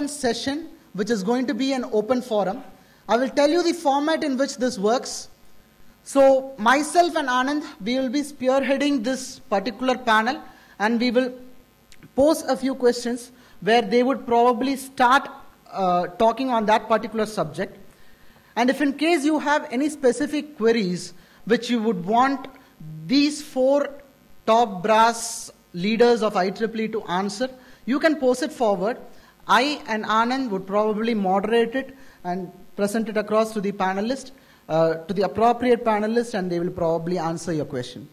session, which is going to be an open forum. I will tell you the format in which this works. So myself and Anand, we will be spearheading this particular panel, and we will pose a few questions where they would probably start talking on that particular subject. And if in case you have any specific queries which you would want these four top brass leaders of IEEE to answer, you can pose it forward. I and Anand would probably moderate it and present it across to the panelist, to the appropriate panelist, and they will probably answer your question.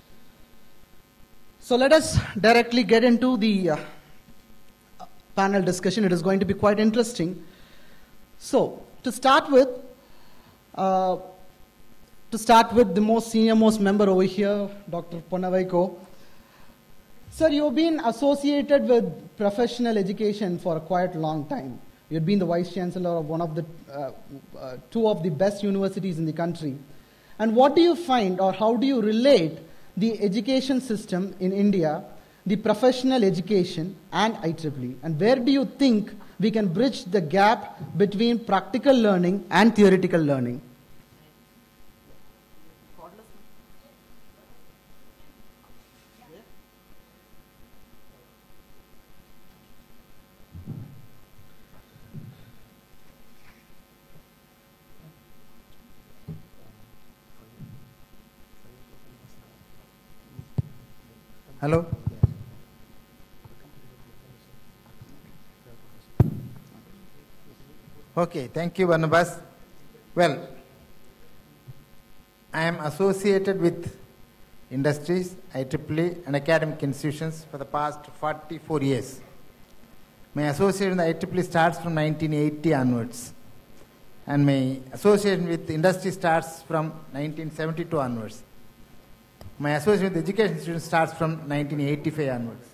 So let us directly get into the panel discussion. It is going to be quite interesting. So to start with the most senior most member over here, Dr. Ponnavaiko. Sir, you've been associated with professional education for a quite long time. You've been the Vice Chancellor of one of the two of the best universities in the country. And what do you find, or how do you relate the education system in India, the professional education and IEEE? And where do you think we can bridge the gap between practical learning and theoretical learning? Hello? Okay, thank you, Barnabas. Well, I am associated with industries, IEEE, and academic institutions for the past 44 years. My association with IEEE starts from 1980 onwards, and my association with industry starts from 1972 onwards. My association with education institutions starts from 1985 onwards.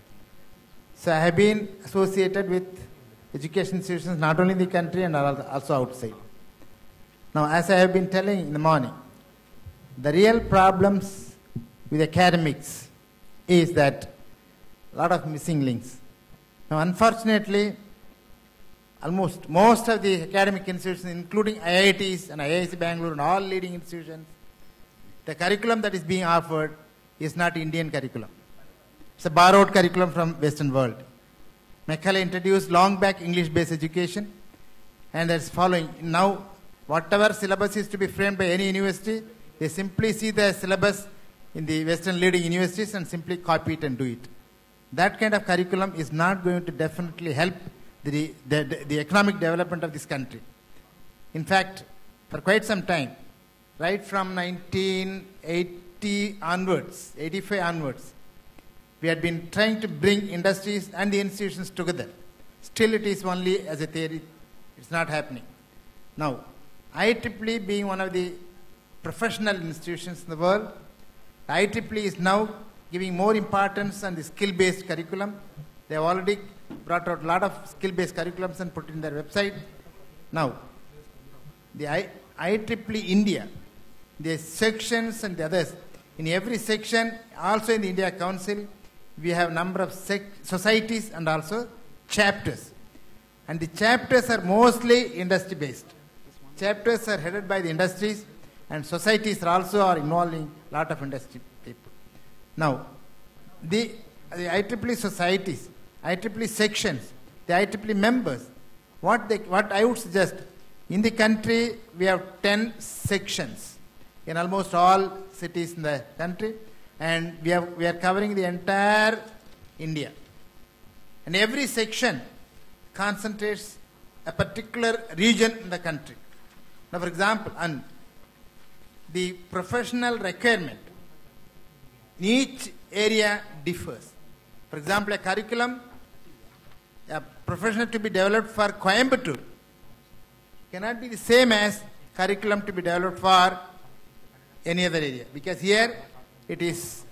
So I have been associated with education institutions not only in the country and also outside. Now, as I have been telling in the morning, the real problems with academics is that a lot of missing links. Now, unfortunately, almost most of the academic institutions, including IITs and IISc Bangalore and all leading institutions, the curriculum that is being offered is not Indian curriculum. It's a borrowed curriculum from Western world. Macaulay introduced long back English-based education, and that's following. Now, whatever syllabus is to be framed by any university, they simply see the syllabus in the Western leading universities and simply copy it and do it. That kind of curriculum is not going to definitely help the economic development of this country. In fact, for quite some time, right from 1980 onwards, 85 onwards, we had been trying to bring industries and the institutions together. Still it is only as a theory, it's not happening. Now, IEEE being one of the professional institutions in the world, IEEE is now giving more importance on the skill-based curriculum. They have already brought out a lot of skill-based curriculums and put it in their website. Now, the IEEE India, the sections and the others, in every section, also in the India Council, we have a number of societies and also chapters. And the chapters are mostly industry-based. Chapters are headed by the industries, and societies are involving a lot of industry people. Now, the IEEE societies, IEEE sections, the IEEE members, what I would suggest, in the country we have 10 sections in almost all cities in the country, and we are covering the entire India. And every section concentrates a particular region in the country. Now, for example, and the professional requirement in each area differs. For example, a curriculum, a professional to be developed for Coimbatore cannot be the same as curriculum to be developed for any other area, because here it is,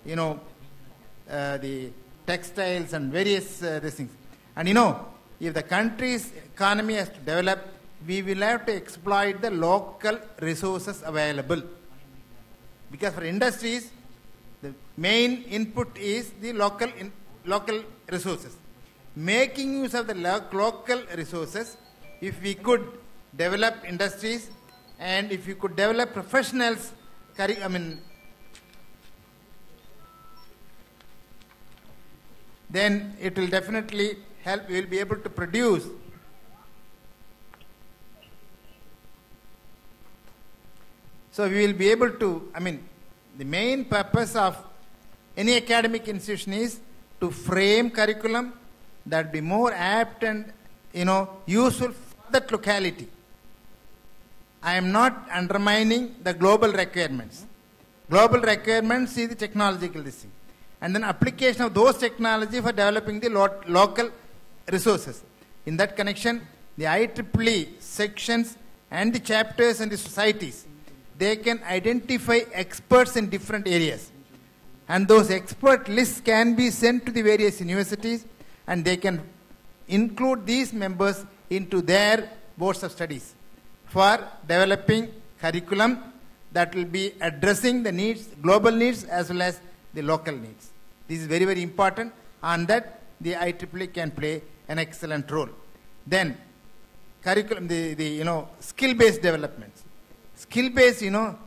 the textiles and various these things. And if the country's economy has to develop, we will have to exploit the local resources available. Because for industries, the main input is the local resources. making use of the local resources, if we could develop industries and if we could develop professionals, then it will definitely help. We will be able to produce so we will be able to, the main purpose of any academic institution is to frame curriculum that be more apt and useful for that locality. I am not undermining the global requirements. Global requirements is the technological thing. And then application of those technology for developing the local resources. In that connection, the IEEE sections and the chapters and the societies, they can identify experts in different areas. And those expert lists can be sent to the various universities, and they can include these members into their boards of studies for developing curriculum that will be addressing the needs, global needs as well as the local needs. This is very, very important, and that the IEEE can play an excellent role. Then, curriculum, the skill-based developments. Skill-based,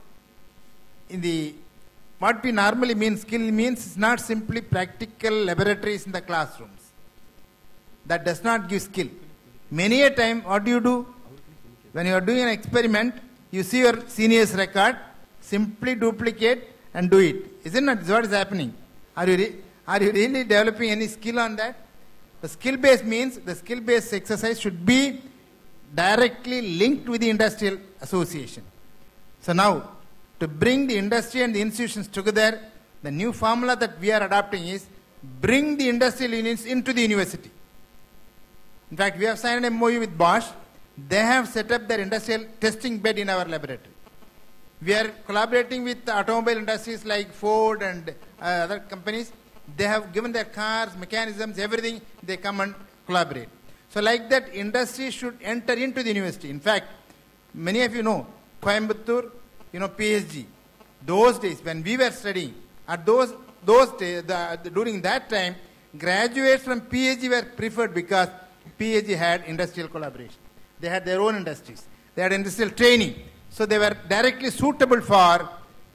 what we normally mean, skill means it's not simply practical laboratories in the classrooms. That does not give skill. Many a time, what do you do? When you are doing an experiment, you see your senior's record, simply duplicate and do it. Isn't it? That's what is happening. Are you really developing any skill on that? The skill-based means the skill-based exercise should be directly linked with the industrial association. So now, to bring the industry and the institutions together, the new formula that we are adopting is bring the industrial unions into the university. In fact, we have signed an MOU with Bosch. They have set up their industrial testing bed in our laboratory. We are collaborating with automobile industries like Ford and other companies. They have given their cars, mechanisms, everything. They come and collaborate. So like that, industry should enter into the university. In fact, many of you know, Coimbatore, PSG. Those days when we were studying, at those days, during that time, graduates from PSG were preferred because PSG had industrial collaboration. They had their own industries. They had industrial training. So they were directly suitable for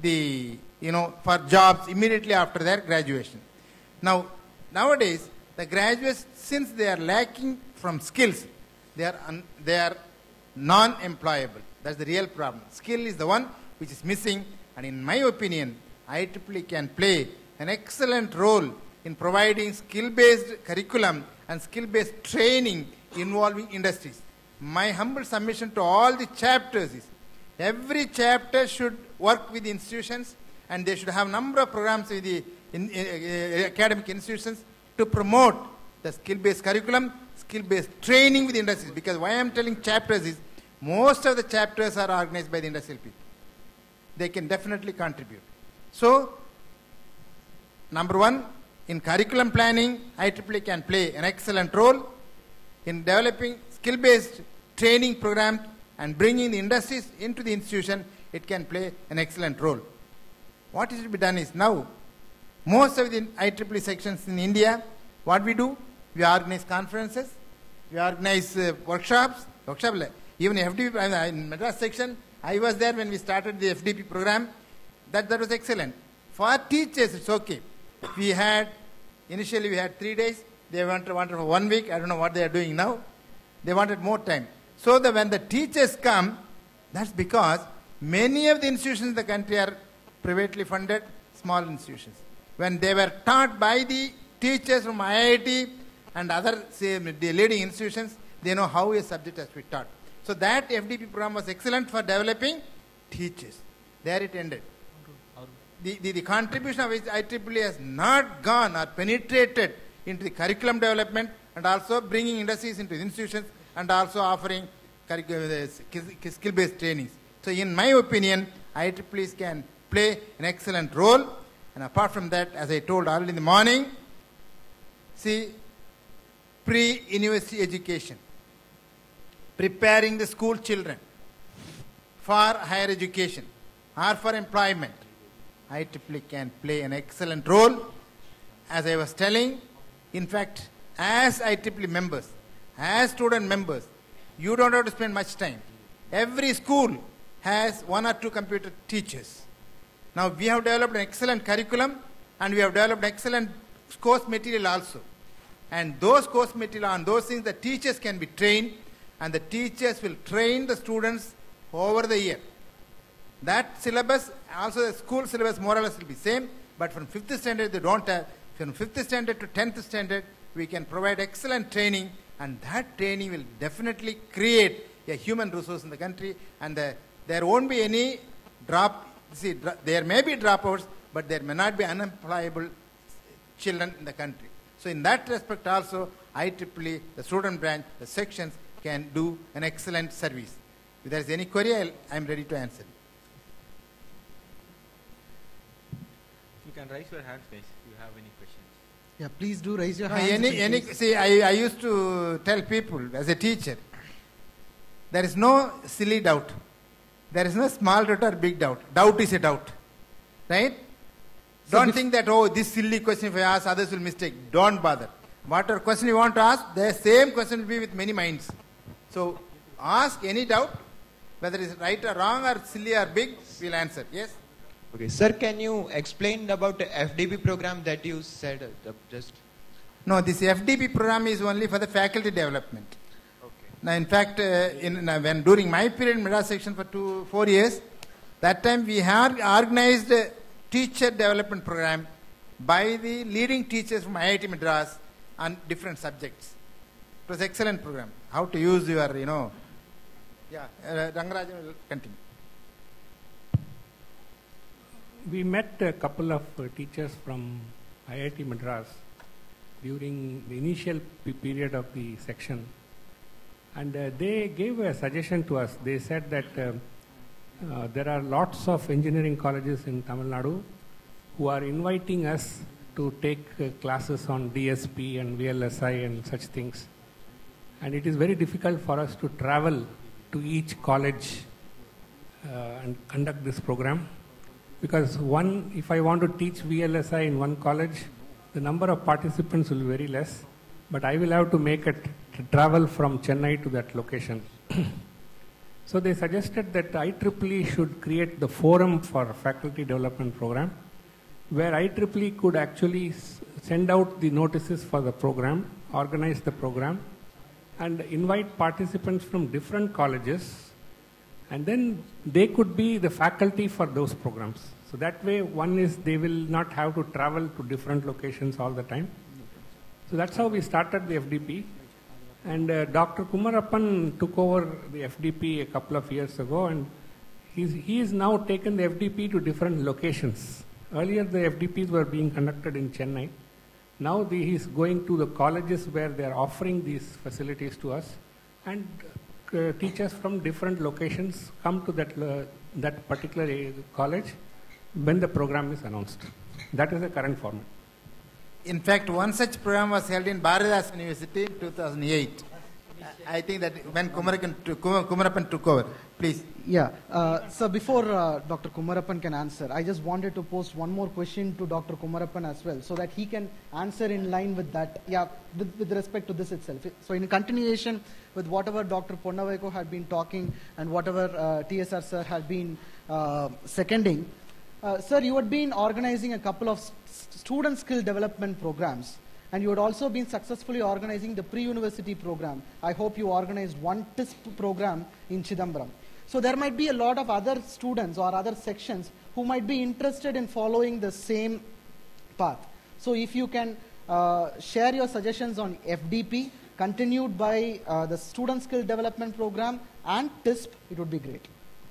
for jobs immediately after their graduation. Nowadays, the graduates, since they are lacking from skills, they are non-employable. That's the real problem. Skill is the one which is missing, and in my opinion, IEEE can play an excellent role in providing skill-based curriculum and skill-based training involving industries. My humble submission to all the chapters is, every chapter should work with institutions, and they should have a number of programs with the academic institutions to promote the skill-based curriculum, skill-based training with industries. Because why I am telling chapters is, most of the chapters are organized by the industrial people. They can definitely contribute. So, number one, in curriculum planning, IEEE can play an excellent role in developing skill-based training programs and bringing the industries into the institution. It can play an excellent role. What is to be done is, now, most of the IEEE sections in India, what we do, we organize conferences, we organize workshops. Even FDP, in Madras section, I was there when we started the FDP program. That was excellent. For teachers, it's okay. Initially we had 3 days. They wanted for 1 week. I don't know what they are doing now. They wanted more time. So that when the teachers come, that's because many of the institutions in the country are privately funded, small institutions. When they were taught by the teachers from IIT and other the leading institutions, they know how a subject has to be taught. So that FDP program was excellent for developing teachers. There it ended. The contribution of IEEE has not gone or penetrated into the curriculum development and also bringing industries into the institutions and also offering skill-based trainings. So in my opinion, IEEE can play an excellent role. And apart from that, as I told early in the morning, see, pre-university education, preparing the school children for higher education or for employment, IEEE can play an excellent role. As I was telling, in fact, as IEEE members, as student members, you don't have to spend much time. Every school has 1 or 2 computer teachers. Now we have developed an excellent curriculum and we have developed excellent course material also. And those course material on those things the teachers can be trained, and the teachers will train the students over the year. That syllabus, also the school syllabus more or less will be same, but from 5th standard they don't have. From 5th standard to 10th standard we can provide excellent training, and that training will definitely create a human resource in the country, and there won't be any there may be dropouts, but there may not be unemployable children in the country. So in that respect also, IEEE, the student branch, the sections can do an excellent service. If there is any query, I am ready to answer. You can raise your hands, please, if you have any questions. Yeah, please do raise your No, hands. see, I used to tell people as a teacher, there is no silly doubt. There is no small doubt or big doubt. Doubt is a doubt. Right? So Don't think that, oh, this silly question if I ask, others will mistake. Don't bother. Whatever question you want to ask, the same question will be with many minds. So ask any doubt, whether it's right or wrong or silly or big, we'll answer. Yes? Okay, sir, can you explain about the FDP program that you said just? No, this FDP program is only for the faculty development. Okay. Now, in fact, when during my period in Madras section for 4 years, that time we had organized a teacher development program by the leading teachers from IIT Madras on different subjects. It was an excellent program. How to use your, yeah, Rangarajan will continue. We met a couple of teachers from IIT Madras during the initial period of the section, and they gave a suggestion to us. They said that there are lots of engineering colleges in Tamil Nadu who are inviting us to take classes on DSP and VLSI and such things, and it is very difficult for us to travel to each college and conduct this program. Because if I want to teach VLSI in one college, the number of participants will be very less, but I will have to make a travel from Chennai to that location. So they suggested that IEEE should create the forum for faculty development program, where IEEE could actually send out the notices for the program, organize the program, and invite participants from different colleges, and then they could be the faculty for those programs. So that way, one is they will not have to travel to different locations all the time. So that's how we started the FDP. And Dr. Kumarappan took over the FDP a couple of years ago, and he has now taken the FDP to different locations. Earlier, the FDPs were being conducted in Chennai. Now he is going to the colleges where they are offering these facilities to us, and teachers from different locations come to that particular college when the program is announced. That is the current format. In fact, one such program was held in Bharadas University in 2008. I think that when Kumarappan took over. Please. Yeah. So before Dr. Kumarappan can answer, I just wanted to post one more question to Dr. Kumarappan as well, so that he can answer in line with that. Yeah, with respect to this itself. So in continuation with whatever Dr. Ponnavaiko had been talking and whatever TSR sir had been seconding, sir, you had been organizing a couple of student skill development programs, and you had also been successfully organizing the pre-university program. I hope you organized one TISP program in Chidambaram. So there might be a lot of other students or other sections who might be interested in following the same path. So if you can share your suggestions on FDP, continued by the student skill development program and TISP, it would be great.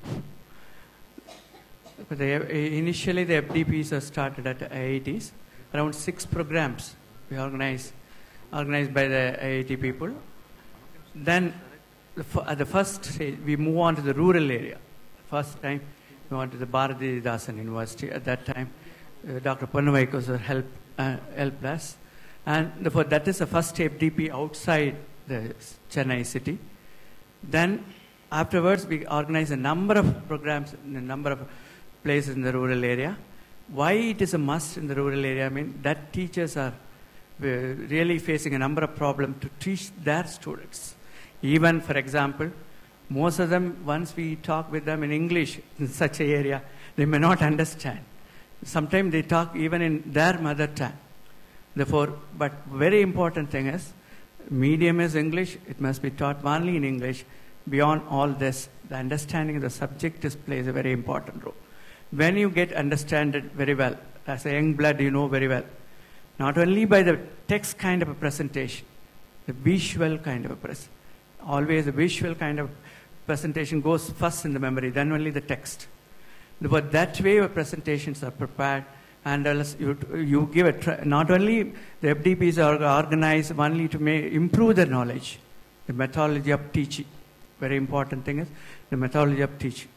Initially, the FDPs are started at IITs. Around 6 programs we organized by the IIT people. Then, at the first stage, we move on to the rural area. First time, we went to the Bharathidasan University. At that time, Dr. Ponnavaiko helped us. And therefore, that is the first FDP outside the Chennai city. Then, afterwards, we organized a number of programs in a number of places in the rural area. Why it is a must in the rural area? I mean, that teachers are really facing a number of problems to teach their students. Even, for example, most of them, once we talk with them in English in such an area, they may not understand. Sometimes they talk even in their mother tongue. Therefore, but very important thing is, medium is English, it must be taught only in English. Beyond all this, the understanding of the subject plays a very important role. When you get understand it very well, as a young blood, you know very well, not only by the text kind of a presentation, the visual kind of a presentation. Always the visual kind of presentation goes first in the memory, then only the text. But that way your presentations are prepared, and you give a not only the FDPs are organized only to improve their knowledge, the methodology of teaching. Very important thing is the methodology of teaching.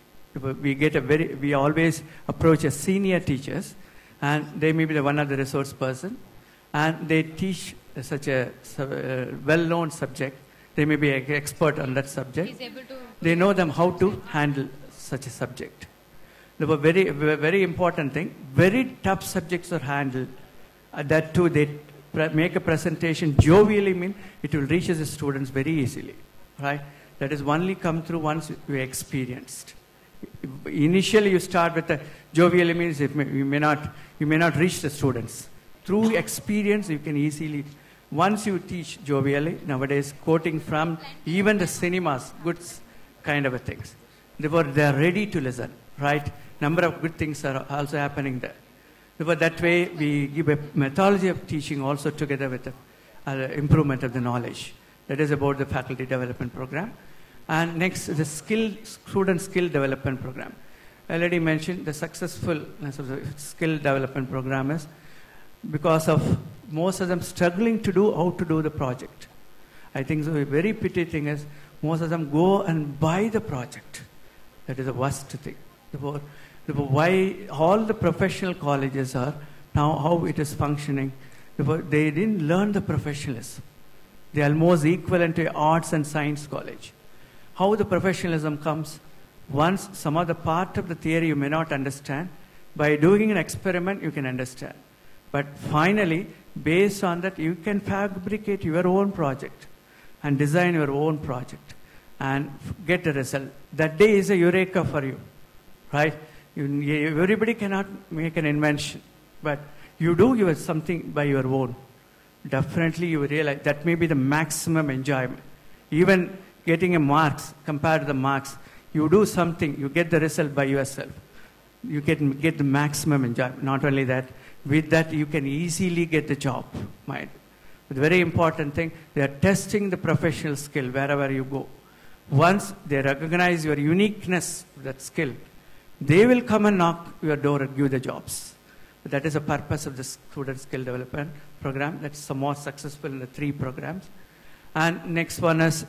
We always approach as senior teachers, and they may be the one of the resource person, and they teach such a well-known subject. They may be an expert on that subject. They know them how to handle such a subject. The very important thing, very tough subjects are handled. That too, they make a presentation jovially, mean it will reach the students very easily, right? That is only come through once you experienced. Initially, you start with the jovially means you may not reach the students. Through experience, you can easily. Once you teach jovially, nowadays quoting from even the cinemas, good kind of things. Therefore, they are ready to listen, right? Number of good things are also happening there. Therefore, that way we give a methodology of teaching also together with the improvement of the knowledge. That is about the faculty development program. And next, the student skill development program. I already mentioned the successfulness of the skill development program is because of most of them struggling to do how to do the project. I think so a very pity thing is most of them go and buy the project. That is the worst thing. Therefore, why all the professional colleges are now how it is functioning. Therefore, they didn't learn the professionalism. They are almost equivalent to arts and science college. How the professionalism comes, once some of the part of the theory you may not understand, by doing an experiment you can understand. But finally, based on that, you can fabricate your own project and design your own project and get a result. That day is a eureka for you, right? Everybody cannot make an invention, but you do something by your own. Definitely you realize that may be the maximum enjoyment. Even getting a marks, compared to the marks, you do something, you get the result by yourself. You get the maximum enjoyment. Not only that, with that you can easily get the job. Mind. But the very important thing, they are testing the professional skill wherever you go. Once they recognize your uniqueness, that skill, they will come and knock your door and give the jobs. But that is the purpose of the student skill development program. That's the most successful in the 3 programs. And next one is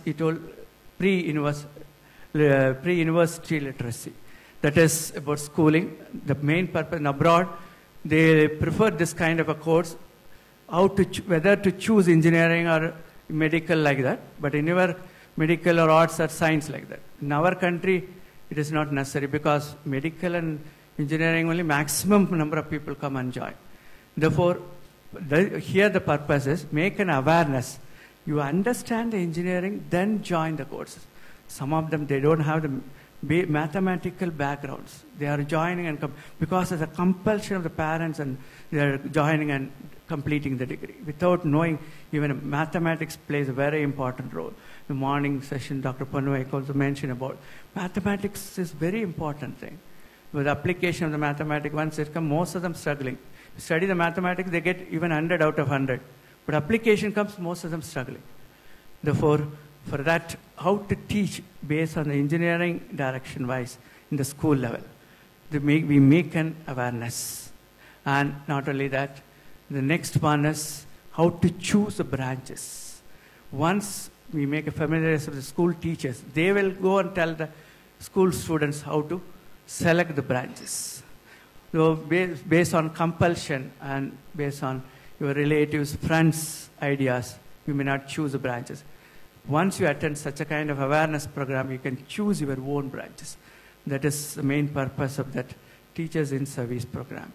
pre-university literacy. That is about schooling. The main purpose in abroad, they prefer this kind of a course, whether to choose engineering or medical like that. But in your medical or arts or science like that. In our country, it is not necessary because medical and engineering only maximum number of people come and join. Therefore, here the purpose is make an awareness. You understand the engineering, then join the courses. Some of them, they don't have the mathematical backgrounds. They are joining and because there's a compulsion of the parents and they are joining and completing the degree. Without knowing, even mathematics plays a very important role. The morning session, Dr. Panwai also mentioned about mathematics is very important thing. With the application of the mathematics, once it comes, most of them struggling. Study the mathematics, they get even 100 out of 100. But application comes, most of them struggling. Therefore, for that, how to teach based on the engineering direction wise in the school level. We make an awareness. And not only that, the next one is how to choose the branches. Once we make a familiarity with the school teachers, they will go and tell the school students how to select the branches. So based on compulsion and based on your relatives, friends' ideas, you may not choose the branches. Once you attend such a kind of awareness program, you can choose your own branches. That is the main purpose of that Teachers in Service program.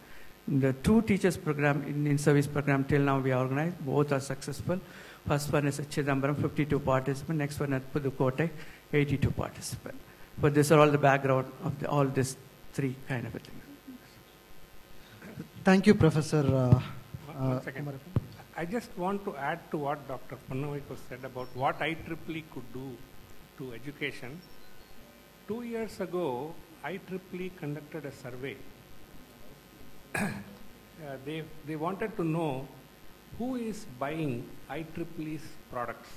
The 2 teachers program, in service program till now we organized, both are successful. First one is at Chidambaram, 52 participants. Next one at Pudukkottai, 82 participants. But these are all the background of all these 3 kind of a thing. Thank you, Professor. One second. I just want to add to what Dr. Pannavaiku said about what IEEE could do to education. 2 years ago, IEEE conducted a survey. They wanted to know who is buying IEEE's products.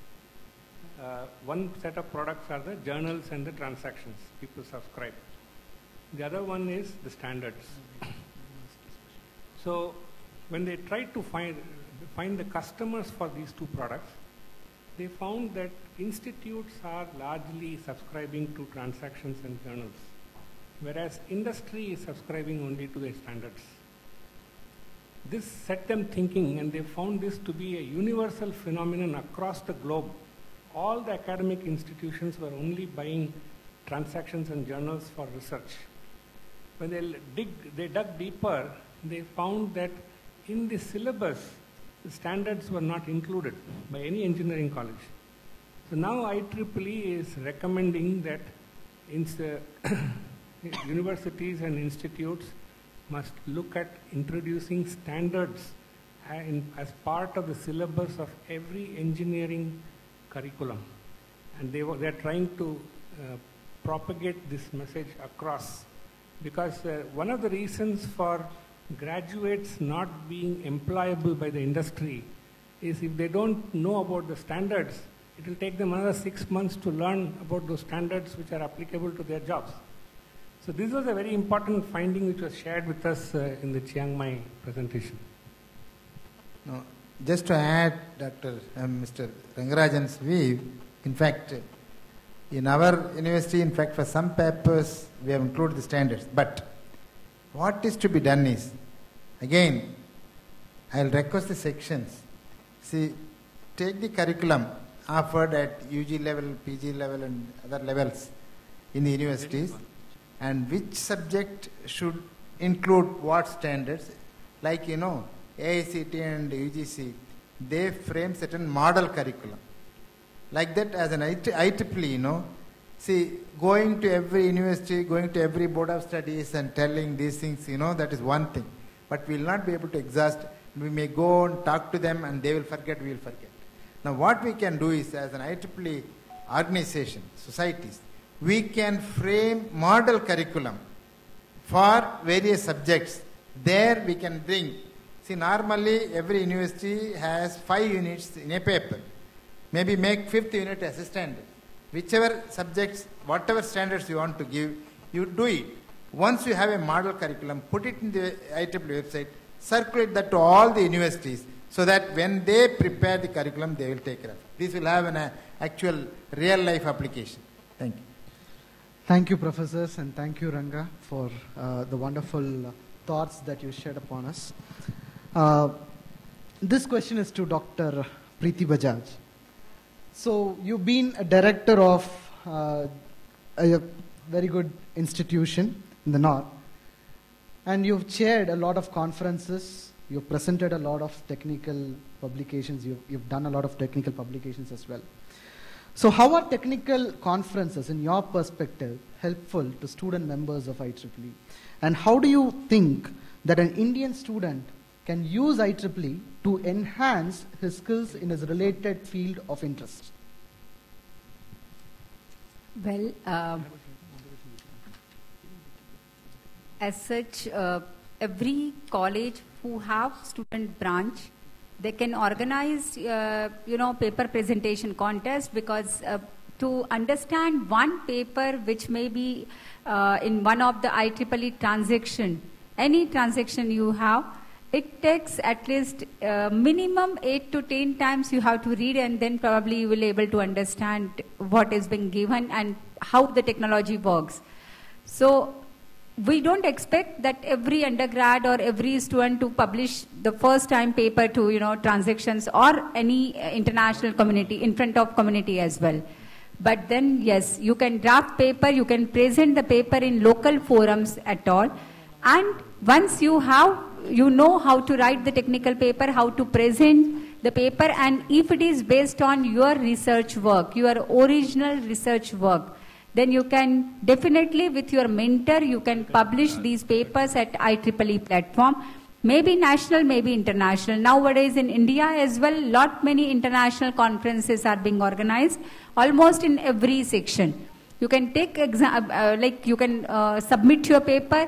One set of products are the journals and the transactions. People subscribe. The other one is the standards. So when they tried to find the customers for these 2 products, they found that institutes are largely subscribing to transactions and journals, whereas industry is subscribing only to the standards. This set them thinking, and they found this to be a universal phenomenon across the globe. All the academic institutions were only buying transactions and journals for research. When they dug deeper, they found that in the syllabus, the standards were not included by any engineering college. So now IEEE is recommending that universities and institutes must look at introducing standards as part of the syllabus of every engineering curriculum. And they are trying to propagate this message across. Because one of the reasons for graduates not being employable by the industry is if they don't know about the standards, it will take them another 6 months to learn about those standards which are applicable to their jobs. So this was a very important finding which was shared with us in the Chiang Mai presentation. No, just to add Mr. Rangarajan's view, in fact, in our university, in fact, for some papers, we have included the standards. But what is to be done is, again, I'll request the sections. See, take the curriculum offered at UG level, PG level, and other levels in the universities, and which subject should include what standards. Like, AICT and UGC, they frame certain model curriculum. Like that, as an IEEE, see, going to every university, going to every board of studies and telling these things, that is one thing. But we will not be able to exhaust. We may go and talk to them and they will forget, we will forget. Now what we can do is, as an IEEE organization, societies, we can frame model curriculum for various subjects. There we can bring, see, normally every university has 5 units in a paper. Maybe make 5th unit as a standard. Whichever subjects, whatever standards you want to give, you do it. Once you have a model curriculum, put it in the IEEE website, circulate that to all the universities, so that when they prepare the curriculum, they will take care of it. This will have an actual real-life application. Thank you. Thank you, professors, and thank you, Ranga, for the wonderful thoughts that you shared upon us. This question is to Dr. Preeti Bajaj. So, you've been a director of a very good institution in the North, and you've chaired a lot of conferences, you've presented a lot of technical publications, you've done a lot of technical publications as well. So how are technical conferences, in your perspective, helpful to student members of IEEE? And how do you think that an Indian student can use IEEE to enhance his skills in his related field of interest? Well, as such, every college who have student branch, they can organize, paper presentation contest, because to understand one paper which may be in one of the IEEE transaction, any transaction you have, it takes at least minimum 8 to 10 times you have to read, and then probably you will be able to understand what is being given and how the technology works. So we don't expect that every undergrad or every student to publish the first time paper to, transactions or any international community, in front of community as well. But then, yes, you can draft paper, you can present the paper in local forums at all. And once you know how to write the technical paper, how to present the paper, and if it is based on your research work, your original research work, then you can definitely, with your mentor, you can publish these papers at IEEE platform. Maybe national, maybe international. Nowadays in India as well, many international conferences are being organized, almost in every section. You can take you can submit your paper,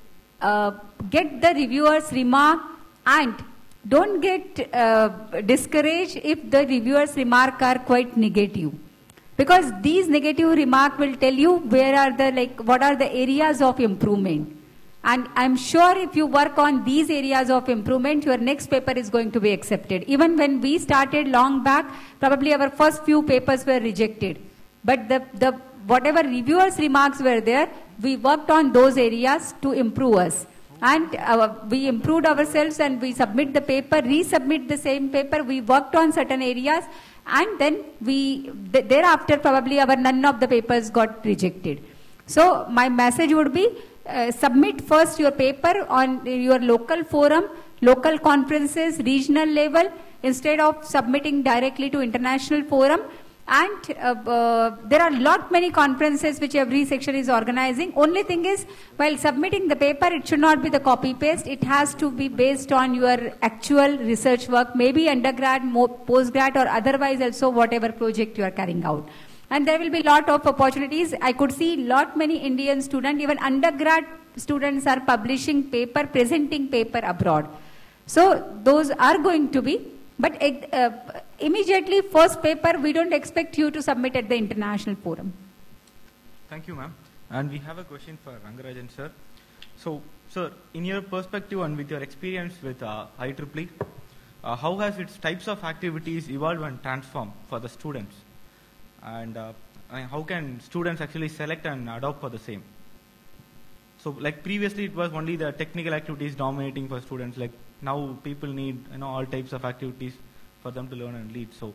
get the reviewer's remark, and don't get discouraged if the reviewer's remark are quite negative. Because these negative remarks will tell you what are the areas of improvement. And I'm sure if you work on these areas of improvement, your next paper is going to be accepted. Even when we started long back, probably our first few papers were rejected. But whatever reviewers' remarks were there, we worked on those areas to improve us. And we improved ourselves and we submit the paper, resubmit the same paper. We worked on certain areas, and then thereafter probably none of the papers got rejected. So my message would be, submit first your paper on your local forum, local conferences, regional level, instead of submitting directly to international forum. And there are many conferences which every section is organizing. Only thing is, while submitting the paper, it should not be the copy-paste. It has to be based on your actual research work, maybe undergrad, postgrad, or otherwise also whatever project you are carrying out. And there will be lot of opportunities. I could see many Indian students, even undergrad students are publishing paper, presenting paper abroad. So those are going to be, but immediately first paper, we don't expect you to submit at the international forum. Thank you, ma'am. And we have a question for Rangarajan, sir. So, sir, in your perspective and with your experience with IEEE, how has its types of activities evolved and transformed for the students? And how can students actually select and adopt for the same? So, like previously, it was only the technical activities dominating for students. Like now, people need all types of activities for them to learn and lead. So,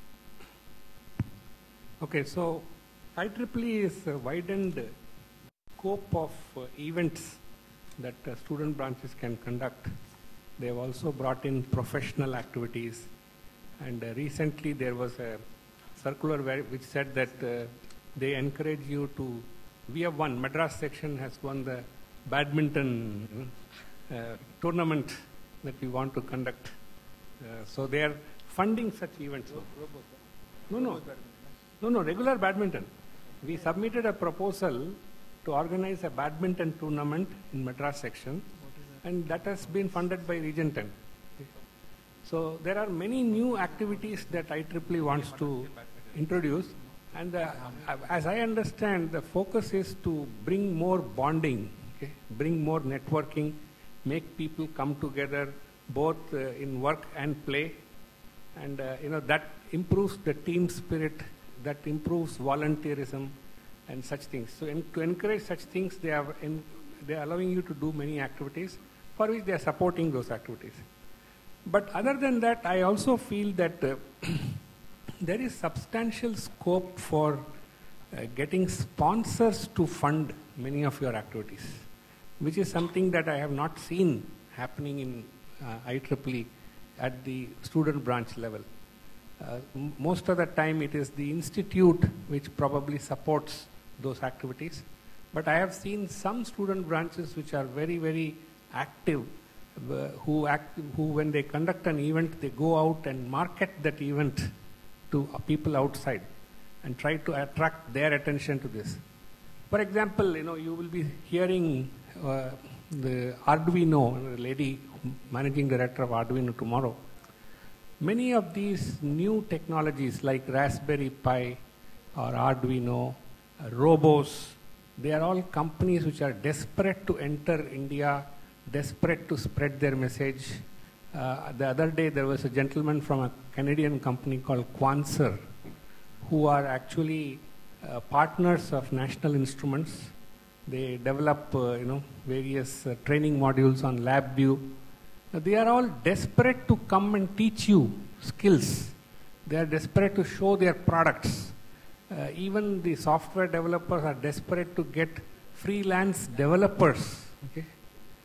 okay, so IEEE is a widened scope of events that student branches can conduct. They have also brought in professional activities, and recently there was a circular which said that they encourage you to. We have won. Madras section has won the badminton tournament that we want to conduct. So they are funding such events. No, regular badminton. We submitted a proposal to organize a badminton tournament in Madras section, and that has been funded by Region 10. So there are many new activities that IEEE wants to introduce, and as I understand, the focus is to bring more bonding, bring more networking, make people come together both in work and play, and that improves the team spirit, that improves volunteerism and such things. So to encourage such things, they are allowing you to do many activities for which they are supporting those activities. But other than that, I also feel that there is substantial scope for getting sponsors to fund many of your activities, which is something that I have not seen happening in IEEE at the student branch level. Most of the time it is the institute which probably supports those activities. But I have seen some student branches which are very, very active, who when they conduct an event, they go out and market that event to people outside and try to attract their attention to this. For example, you will be hearing the Arduino, the lady managing director of Arduino tomorrow. Many of these new technologies like Raspberry Pi or Arduino, Robos, they are all companies which are desperate to enter India, desperate to spread their message. The other day there was a gentleman from a Canadian company called Quanser, who are actually partners of National Instruments. They develop various training modules on LabVIEW. They are all desperate to come and teach you skills. They are desperate to show their products. Even the software developers are desperate to get freelance developers,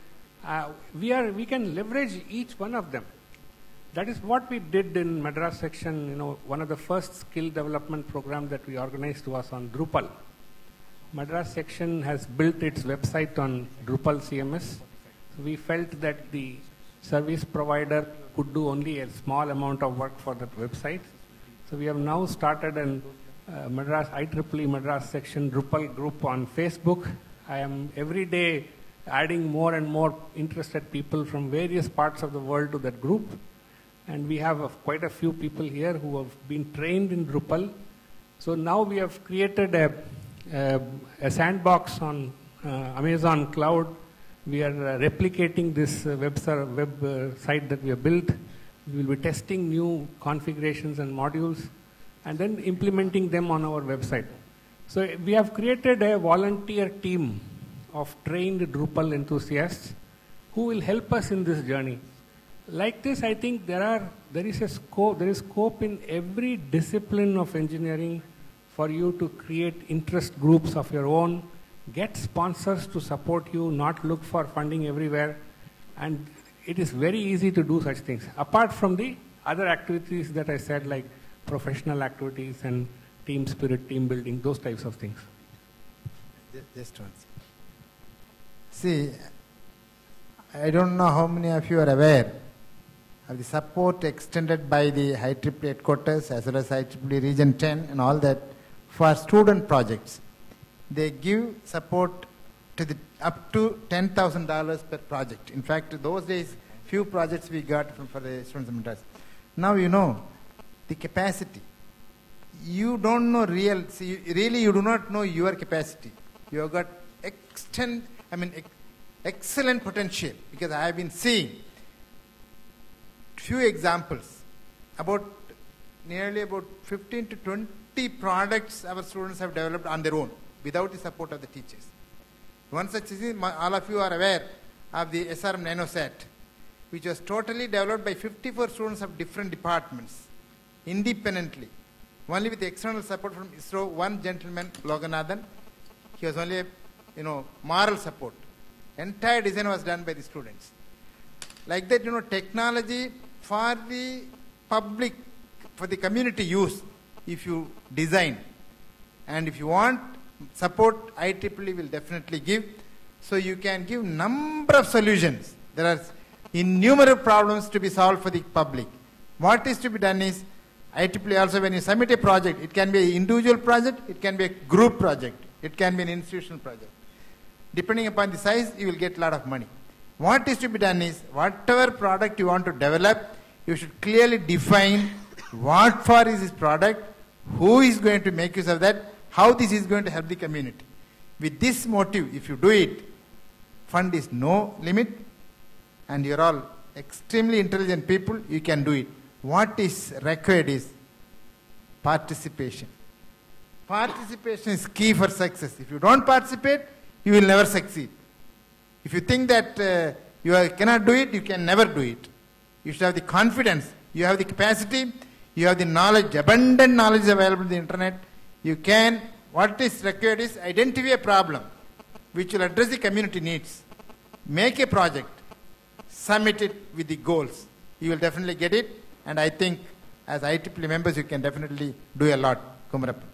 we can leverage each one of them. That is what we did in Madras section. You know, one of the first skill development program that we organized was on Drupal. Madras section has built its website on Drupal CMS. So we felt that the service provider could do only a small amount of work for that website. So we have now started an IEEE Madras section Drupal group on Facebook. I am every day adding more and more interested people from various parts of the world to that group. And we have quite a few people here who have been trained in Drupal. So now we have created a sandbox on Amazon Cloud. We are replicating this web site that we have built. We will be testing new configurations and modules and then implementing them on our website. So we have created a volunteer team of trained Drupal enthusiasts who will help us in this journey. Like this, I think there is scope in every discipline of engineering for you to create interest groups of your own, get sponsors to support you, not look for funding everywhere, and it is very easy to do such things. Apart from the other activities that I said, like professional activities and team spirit, team building, those types of things. Just one. See, I don't know how many of you are aware of the support extended by the IEEE headquarters as well as IEEE Region 10 and all that for student projects. They give support to up to $10,000 per project. In fact, those days, few projects we got for the students of Madras. Now you know the capacity. You don't know really you do not know your capacity. You have got excellent potential, because I have been seeing few examples about nearly about 15 to 20 products our students have developed on their own without the support of the teachers. One such is, all of you are aware of the SRM NanoSat, which was totally developed by 54 students of different departments independently, only with the external support from ISRO. One gentleman, Loganathan, he was only moral support. Entire design was done by the students. Like that, technology for the public, for the community use, if you design, and if you want support, IEEE will definitely give. So you can give number of solutions. There are innumerable problems to be solved for the public. What is to be done is, IEEE also, when you submit a project, it can be an individual project, it can be a group project, it can be an institutional project. Depending upon the size, you will get a lot of money. What is to be done is, whatever product you want to develop, you should clearly define what for is this product, who is going to make use of that, how this is going to help the community. With this motive, if you do it, fund is no limit, and you're all extremely intelligent people, you can do it. What is required is participation. Participation is key for success. If you don't participate, you will never succeed. If you think that you cannot do it, you can never do it. You should have the confidence. You have the capacity. You have the knowledge. Abundant knowledge is available on the internet. You can. What is required is identify a problem which will address the community needs. Make a project. Submit it with the goals. You will definitely get it. And I think as IEEE members, you can definitely do a lot. Kumarappa.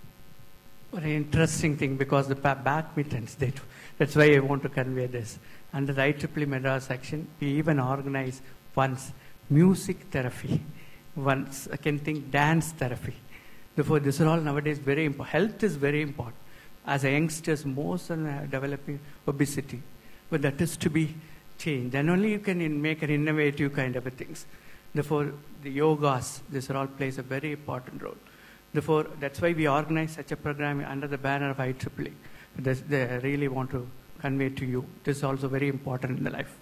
Very interesting thing, because the badmintons, that's why I want to convey this. Under the IEEE Madras section, we even organize once music therapy, once I can think dance therapy. Therefore, this is all nowadays very important. Health is very important. As a youngsters, most are developing obesity, but that is to be changed. Then only you can make an innovative kind of things. Therefore, the yogas, this all plays a very important role. Therefore, that's why we organize such a program under the banner of IEEE. They really want to convey to you. This is also very important in the life.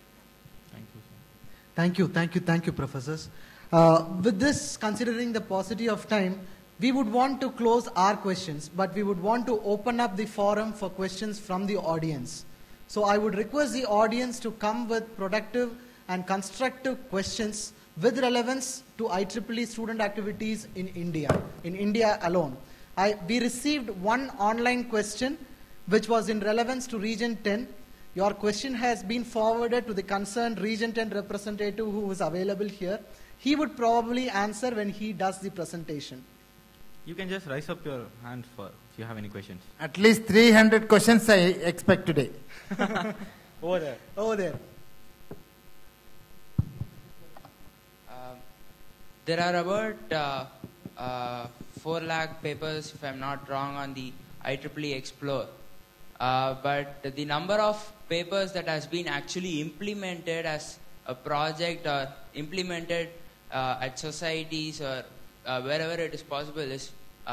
Thank you, professors. With this, considering the paucity of time, we would want to close our questions, but we would want to open up the forum for questions from the audience. So I would request the audience to come with productive and constructive questions with relevance to IEEE student activities in India alone. We received one online question which was in relevance to Region 10. Your question has been forwarded to the concerned Regent and representative who is available here. He would probably answer when he does the presentation. You can just raise up your hand for if you have any questions. At least 300 questions I expect today. Over there. Over there. There are about 4 lakh papers, if I'm not wrong, on the IEEE Explore. But the number of papers that has been actually implemented as a project or implemented at societies or wherever it is possible is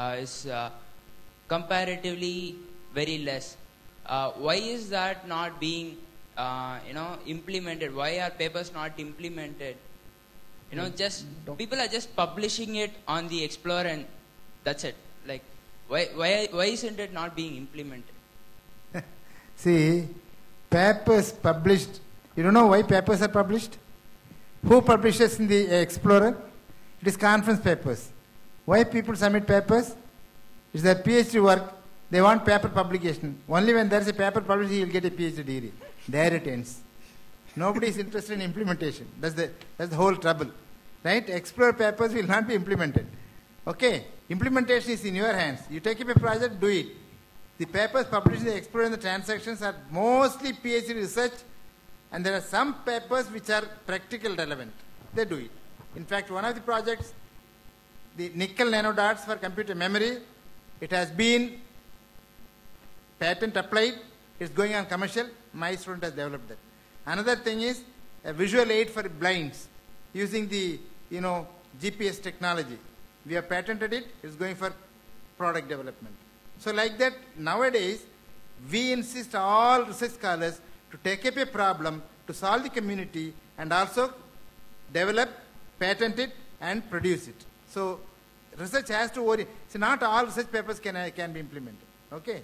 comparatively very less. Why is that not being implemented? Why are papers not implemented? Just people are just publishing it on the Explorer and that's it. Like, why isn't it not being implemented? See, papers published. You don't know why papers are published? Who publishes in the Explorer? It is conference papers. Why people submit papers? It's their PhD work. They want paper publication. Only when there is a paper published, he will get a PhD degree. There it ends. Nobody is interested in implementation. That's the whole trouble. Right? Explorer papers will not be implemented. Okay? Implementation is in your hands. You take up a project, do it. The papers published in the Explorer and the Transactions are mostly PhD research, and there are some papers which are practical relevant. They do it. In fact, one of the projects, the nickel nanodots for computer memory, it has been patent applied, it's going on commercial, my student has developed that. Another thing is a visual aid for blinds using the GPS technology. We have patented it, it's going for product development. So like that, nowadays, we insist all research scholars to take up a problem, to solve the community, and also develop, patent it, and produce it. So research has to worry. See, not all research papers can be implemented. Okay?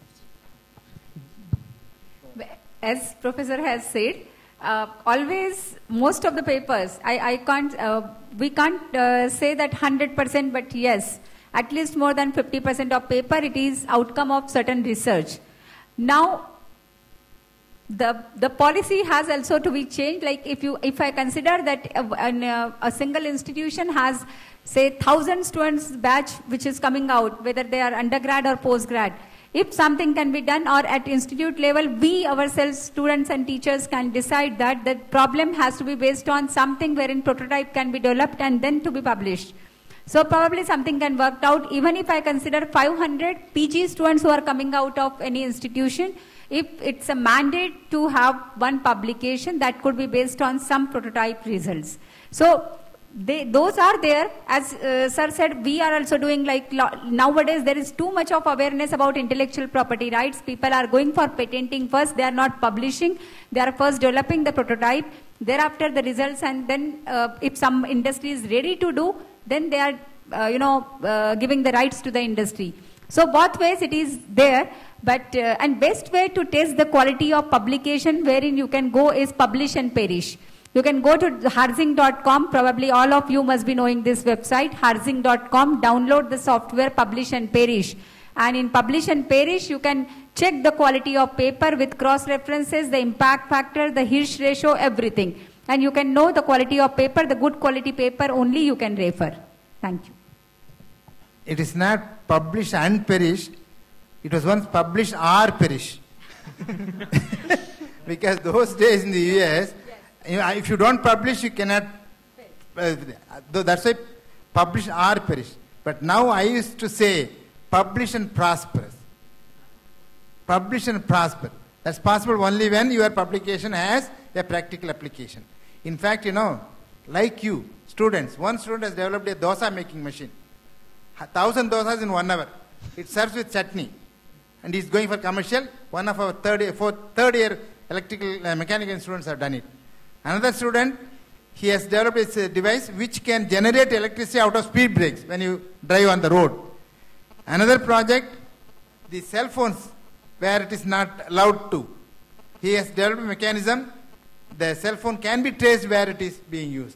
As Professor has said, always most of the papers, we can't say that 100%, but yes, at least more than 50% of paper, it is outcome of certain research. Now, the policy has also to be changed. Like if I consider that a single institution has, say, 1,000 students batch which is coming out, whether they are undergrad or postgrad, if something can be done, or at institute level, we ourselves, students and teachers, can decide that the problem has to be based on something wherein prototype can be developed and then to be published. So probably something can work out. Even if I consider 500 PG students who are coming out of any institution, if it's a mandate to have one publication, that could be based on some prototype results. So those are there. As sir said, we are also doing, like, nowadays there is too much of awareness about intellectual property rights. People are going for patenting first. They are not publishing. They are first developing the prototype, thereafter the results, and then if some industry is ready to do, then they are giving the rights to the industry. So both ways it is there. But and best way to test the quality of publication wherein you can go is publish and perish. You can go to harzing.com. Probably all of you must be knowing this website, harzing.com. Download the software, publish and perish. And in publish and perish, you can check the quality of paper with cross references, the impact factor, the Hirsch ratio, everything. And you can know the quality of paper, the good quality paper only you can refer. Thank you. It is not publish and perish. It was once publish or perish. Because those days in the US, if you don't publish, you cannot. That's why publish or perish. But now I used to say publish and prosper. Publish and prosper. That's possible only when your publication has a practical application. In fact, like you, students, one student has developed a dosa making machine. 1,000 dosas in 1 hour. It serves with chutney. And he's going for commercial. One of our third year electrical mechanical students have done it. Another student, he has developed a device which can generate electricity out of speed brakes when you drive on the road. Another project, the cell phones where it is not allowed to. He has developed a mechanism, the cell phone can be traced where it is being used.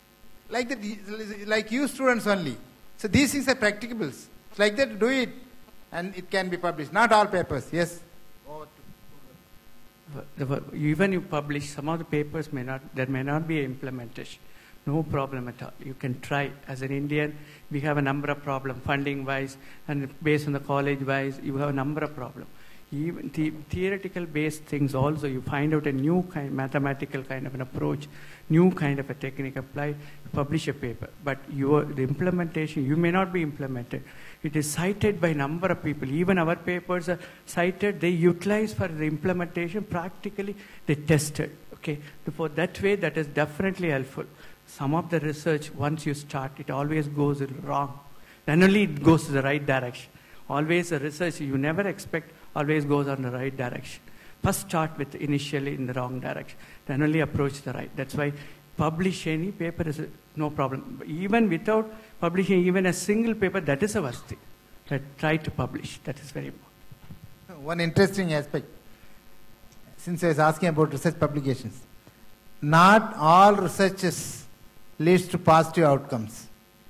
Like you students only. So these things are practicables. It's like that, do it and it can be published. Not all papers, yes. Even you publish, some of the papers there may not be implementation. No problem at all. You can try. As an Indian, we have a number of problems, funding-wise, and based on the college-wise, you have a number of problems. Even theoretical-based things also, you find out a new mathematical kind of an approach, new kind of a technique applied, publish a paper. But the implementation, you may not be implemented. It is cited by a number of people. Even our papers are cited. They utilize for the implementation. Practically, they tested. Okay, for that way, that is definitely helpful. Some of the research, once you start, it always goes wrong. Then only it goes to the right direction. Always the research you never expect always goes on the right direction. First start with initially in the wrong direction. Then only approach the right. That's why publish any paper is no problem. Even without publishing even a single paper, that is a worst thing. Try to publish. That is very important. One interesting aspect, since I was asking about research publications, not all researches leads to positive outcomes.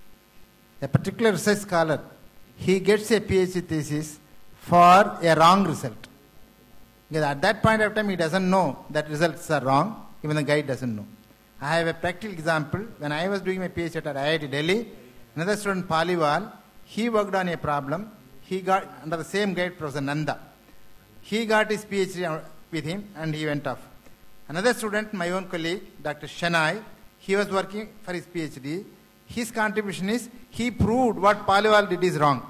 A particular research scholar, he gets a PhD thesis for a wrong result. Because at that point of time, he doesn't know that results are wrong, even the guide doesn't know. I have a practical example. When I was doing my PhD at IIT Delhi, another student, Paliwal, he worked on a problem. He got, under the same guide, Professor Nanda. He got his PhD with him and he went off. Another student, my own colleague, Dr. Shanai, he was working for his PhD. His contribution is, he proved what Paliwal did is wrong.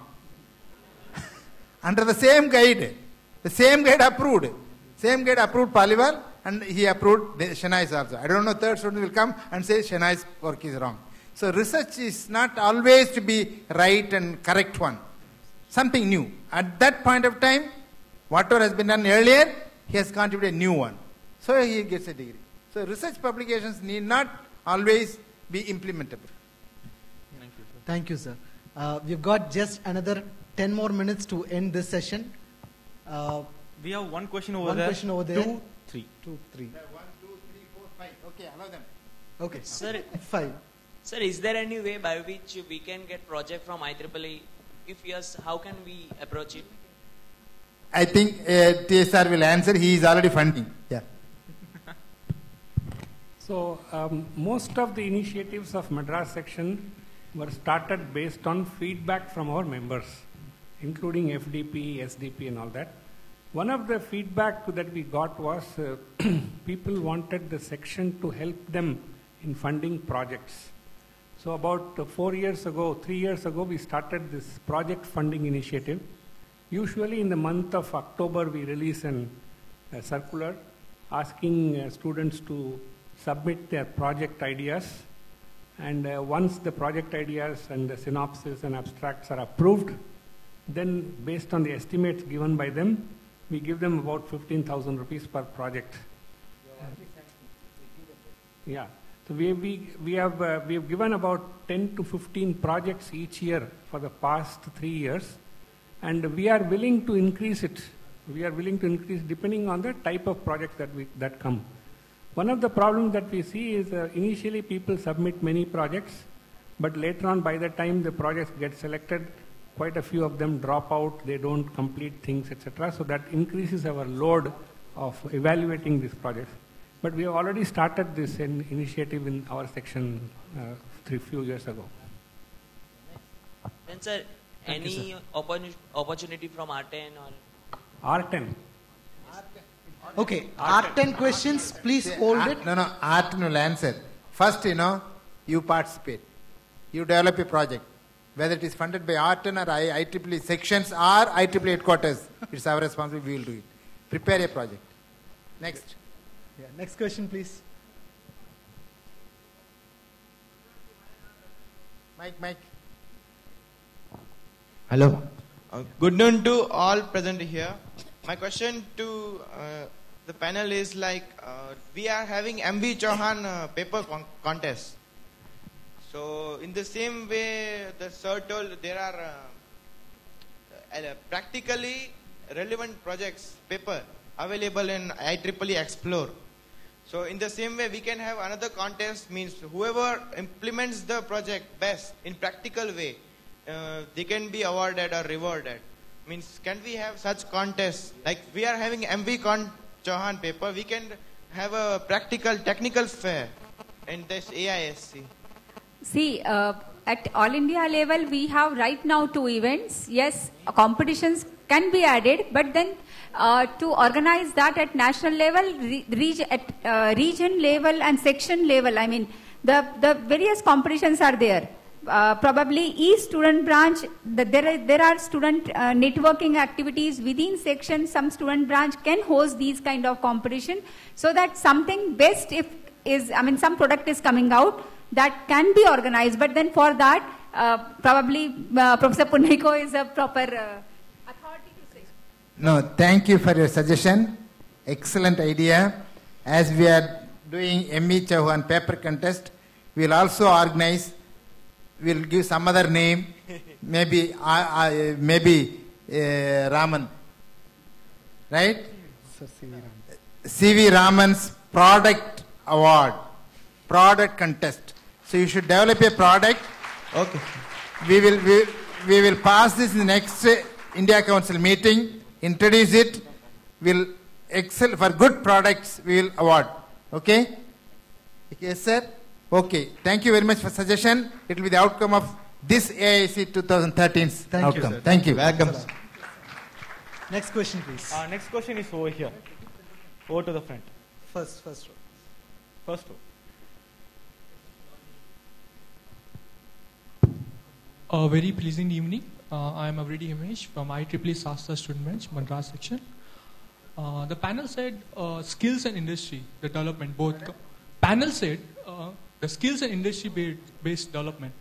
Under the same guide approved. Same guide approved Paliwal and he approved Shanai's also. I don't know, third student will come and say Shanai's work is wrong. So research is not always to be right and correct one. Something new. At that point of time, whatever has been done earlier, he has contributed a new one. So he gets a degree. So research publications need not always be implementable. Thank you, sir. We've got just another 10 more minutes to end this session. We have one question over One there. question over there. 2, 3. 2, 3. 1, 2, 3, 4, 5. Okay, allow them. Okay. Sir, 5. sir, is there any way by which we can get project from IEEE? If yes, how can we approach it? I think TSR will answer. He is already funding. Yeah. So most of the initiatives of Madras section were started based on feedback from our members, including FDP, SDP and all that. One of the feedback that we got was people wanted the section to help them in funding projects. So about 3 years ago, we started this project funding initiative. Usually in the month of October, we release a circular asking students to submit their project ideas. And once the project ideas and the synopsis and abstracts are approved, then based on the estimates given by them, we give them about 15,000 rupees per project. Yeah. So we have given about 10 to 15 projects each year for the past 3 years. And we are willing to increase it. We are willing to increase depending on the type of project that come. One of the problems that we see is initially people submit many projects, but later on by the time the projects get selected, quite a few of them drop out, they don't complete things, etc. So that increases our load of evaluating these projects. But we have already started this initiative in our section few years ago. Then sir, any opportunity from R10 or? R10. Okay, R10 questions, please hold it. No, R10 will answer. First, you participate. You develop a project. Whether it is funded by R10 or IEEE sections or IEEE headquarters, it's our responsibility, we will do it. Prepare a project. Next. Yeah, next question, please. Mike. Hello. Good noon to all present here. My question to the panel is we are having MV Chauhan paper contest. So in the same way the sir told, there are practically relevant projects, paper available in IEEE Explore. So in the same way we can have another contest, means whoever implements the project best in practical way, they can be awarded or rewarded. Means can we have such contests? Like we are having MV Chauhan paper, we can have a practical technical fair in this AISC. See, at all India level, we have right now 2 events. Yes, competitions can be added, but then to organize that at national level, region level and section level, I mean, the various competitions are there. Probably each student branch, there are student networking activities within section. Some student branch can host these kind of competition, so that something best some product is coming out, that can be organized. But then for that, probably Professor Punaiko is a proper authority to say. No, thank you for your suggestion. Excellent idea. As we are doing M.E. Chauhan paper contest, we will also organize, we will give some other name, maybe Raman, right? C.V. Raman's product award, product contest. So you should develop a product. Okay. We will pass this in the next India Council meeting, introduce it. We'll excel for good products. We will award. Okay? Yes, sir. Okay. Thank you very much for suggestion. It will be the outcome of this AIC 2013's outcome. You, sir. Thank you. Welcome. Next question, please. Next question is over here. Over to the front. First row. First row. A very pleasant evening. I am Avredi Himesh from IEEE Shastra Student Branch, Madras section. The panel said skills and industry, the development, both. Panel said the skills and industry-based development.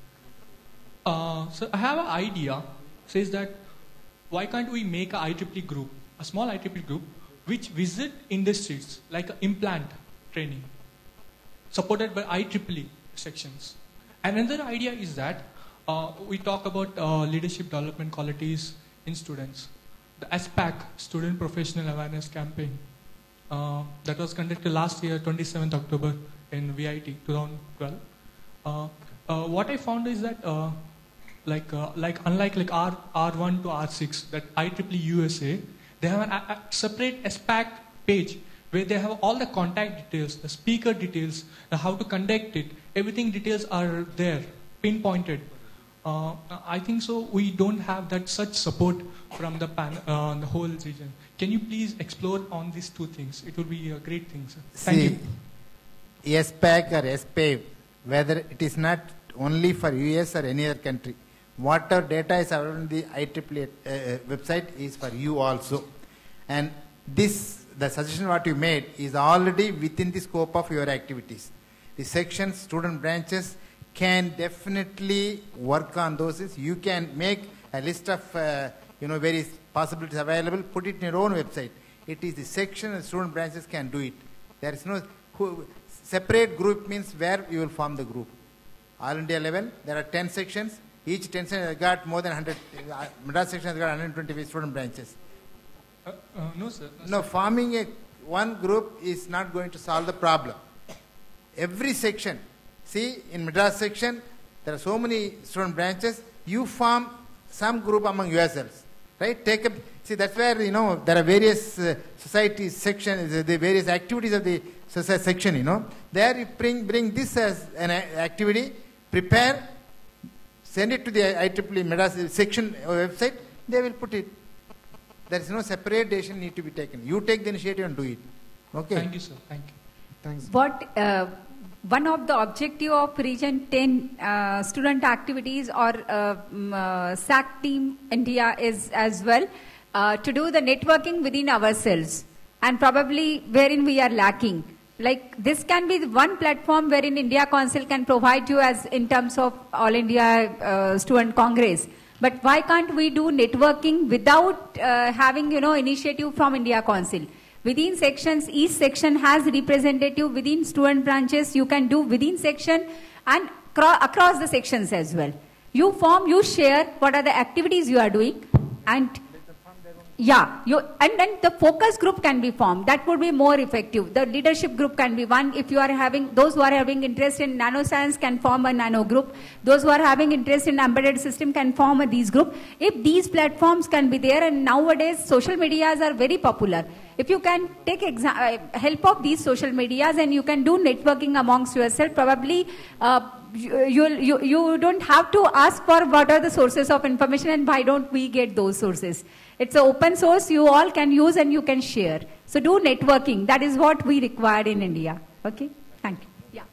So I have an idea, says that why can't we make a IEEE group, a small IEEE group, which visit industries like implant training, supported by IEEE sections. And another idea is that we talk about leadership development qualities in students. The ASPAC, Student Professional Awareness Campaign, that was conducted last year, 27th October in VIT 2012. What I found is that unlike R1 to R6, that IEEE USA, they have a separate ASPAC page where they have all the contact details, the speaker details, how to conduct it, everything details are there, pinpointed. I think so. We don't have that such support from the whole region. Can you please explore on these two things? It would be a great thing, sir. Thank you. SPAC or SPAVE, whether it is not only for US or any other country, whatever data is available on the IEEE website is for you also. And this, the suggestion what you made is already within the scope of your activities. The sections, student branches can definitely work on those. You can make a list of various possibilities available, put it in your own website. It is the section and student branches can do it. There is no separate group means where you will form the group. All India level, there are 10 sections. Each 10 sections has got more than 100. Madras section has got 120 student branches. No, sir. No, forming one group is not going to solve the problem. Every section, see, in Madras section, there are so many student branches. You form some group among yourselves, right? See, that's where, there are various societies, sections, the various activities of the society section, There you bring this as an activity, prepare, send it to the IEEE Madras section website, they will put it. There is no separate decision need to be taken. You take the initiative and do it. Okay? Thank you, sir. Thank you. Thanks. One of the objective of Region 10 student activities or SAC team India is as well to do the networking within ourselves, and probably wherein we are lacking. Like this can be one platform wherein India Council can provide you as in terms of All India Student Congress. But why can't we do networking without having initiative from India Council? Within sections, each section has representative within student branches. You can do within section and across the sections as well. You form, you share what are the activities you are doing, and Yeah, and the focus group can be formed. That would be more effective. The leadership group can be one. If you are having, those who are having interest in nanoscience can form a nano group. Those who are having interest in embedded system can form these group. If these platforms can be there, and nowadays social medias are very popular. If you can take help of these social medias and you can do networking amongst yourself, probably you don't have to ask for what are the sources of information and why don't we get those sources. It's an open source, you all can use and you can share. So do networking, that is what we require in India. Okay, thank you. Yeah.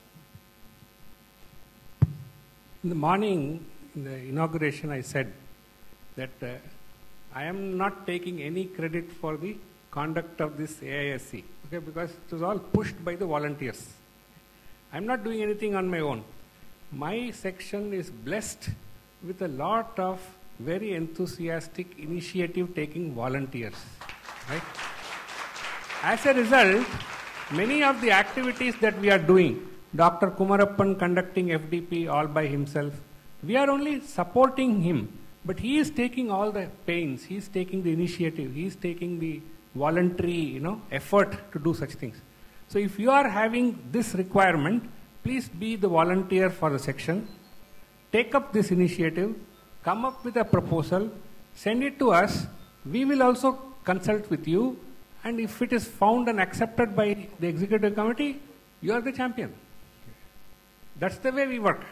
In the morning, in the inauguration, I said that I am not taking any credit for the conduct of this AISC, okay, because it was all pushed by the volunteers. I'm not doing anything on my own. My section is blessed with a lot of very enthusiastic initiative-taking volunteers, right? As a result, many of the activities that we are doing, Dr. Kumarappan conducting FDP all by himself, we are only supporting him, but he is taking all the pains, he is taking the initiative, he is taking the voluntary, effort to do such things. So if you are having this requirement, please be the volunteer for the section, take up this initiative, come up with a proposal, send it to us, we will also consult with you, and if it is found and accepted by the executive committee, you are the champion. That's the way we work.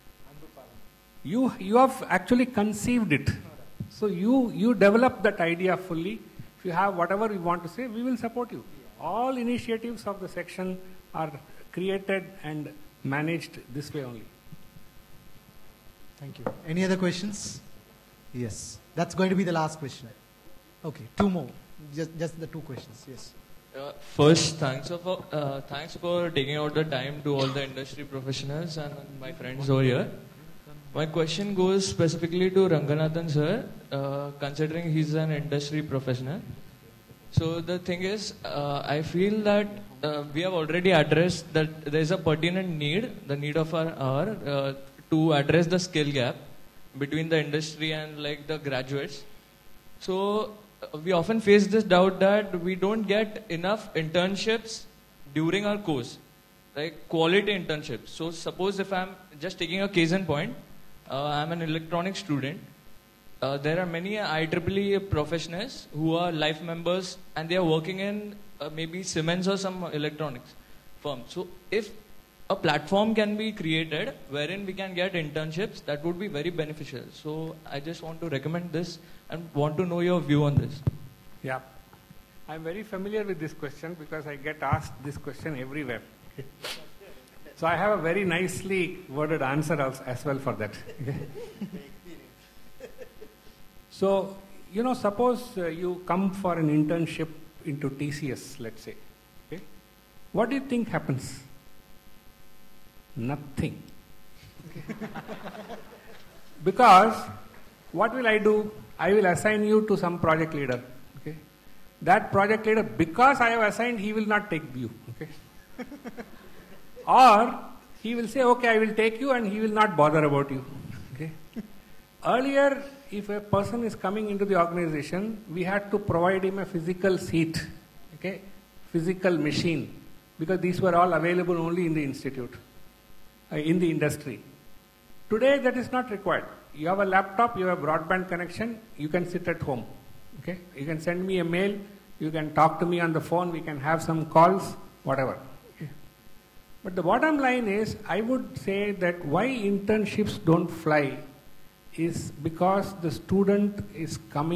You have actually conceived it. So you develop that idea fully. If you have whatever you want to say, we will support you. All initiatives of the section are created and managed this way only. Thank you. Any other questions? Yes. That's going to be the last question. Okay, two more. Just the two questions. Yes. First, thanks for taking out the time to all the industry professionals and my friends over here. My question goes specifically to Ranganathan sir, considering he's an industry professional. So the thing is, I feel that we have already addressed that there is a pertinent need, the need of our hour, to address the skill gap between the industry and like the graduates. So we often face this doubt that we don't get enough internships during our course, like quality internships. So suppose if I'm just taking a case in point, I'm an electronics student. There are many IEEE professionals who are life members and they are working in maybe Siemens or some electronics firm. So if a platform can be created wherein we can get internships, that would be very beneficial. So I just want to recommend this and want to know your view on this. Yeah. I'm very familiar with this question because I get asked this question everywhere. So I have a very nicely worded answer as well for that. So, suppose you come for an internship into TCS, let's say. Okay? What do you think happens? Nothing. Because what will I do? I will assign you to some project leader. Okay? That project leader, because I have assigned, he will not take you. Okay? Or he will say, okay, I will take you, and he will not bother about you. Okay? Earlier, if a person is coming into the organization, we had to provide him a physical seat, okay, physical machine, because these were all available only in the institute, in the industry. Today, that is not required. You have a laptop, you have a broadband connection, you can sit at home. Okay? You can send me a mail, you can talk to me on the phone, we can have some calls, whatever. Okay? But the bottom line is, I would say that why internships don't fly is because the student is